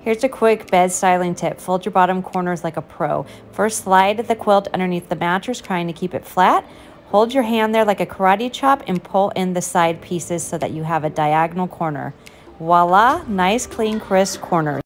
Here's a quick bed styling tip. Fold your bottom corners like a pro. First, slide the quilt underneath the mattress, trying to keep it flat. Hold your hand there like a karate chop and pull in the side pieces so that you have a diagonal corner. Voila, nice, clean, crisp corners.